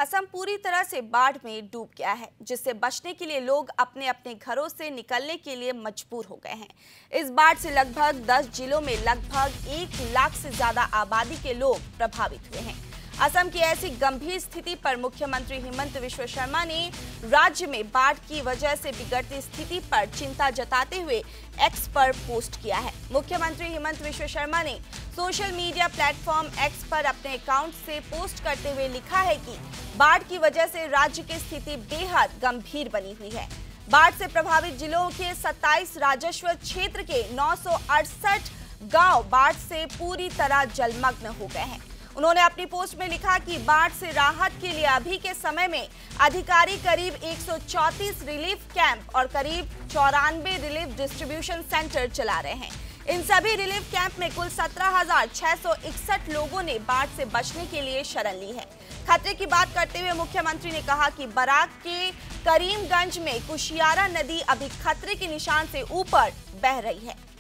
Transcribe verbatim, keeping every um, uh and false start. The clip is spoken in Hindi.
असम पूरी तरह से बाढ़ में डूब गया है, जिससे बचने के लिए लोग अपने अपने घरों से निकलने के लिए मजबूर हो गए हैं। इस बाढ़ से लगभग दस जिलों में लगभग एक लाख से ज्यादा आबादी के लोग प्रभावित हुए हैं। असम की ऐसी गंभीर स्थिति पर मुख्यमंत्री हेमंत बिस्वा शर्मा ने राज्य में बाढ़ की वजह से बिगड़ती स्थिति पर चिंता जताते हुए एक्स पर पोस्ट किया है। मुख्यमंत्री हेमंत बिस्वा शर्मा ने सोशल मीडिया प्लेटफॉर्म एक्स पर अपने अकाउंट से पोस्ट करते हुए लिखा है कि बाढ़ की वजह से राज्य की स्थिति बेहद गंभीर बनी हुई है। बाढ़ से प्रभावित जिलों के सत्ताईस राजस्व क्षेत्र के नौ सौ अड़सठ गाँव बाढ़ से पूरी तरह जलमग्न हो गए हैं। उन्होंने अपनी पोस्ट में लिखा कि बाढ़ से राहत के लिए अभी के समय में अधिकारी करीब एक सौ चौंतीस रिलीफ कैंप और करीब चौरानवे रिलीफ डिस्ट्रीब्यूशन सेंटर चला रहे हैं। इन सभी रिलीफ कैंप में कुल सत्रह हजार छह सौ इकसठ लोगों ने बाढ़ से बचने के लिए शरण ली है। खतरे की बात करते हुए मुख्यमंत्री ने कहा कि बराक के करीमगंज में कुशियारा नदी अभी खतरे के निशान से ऊपर बह रही है।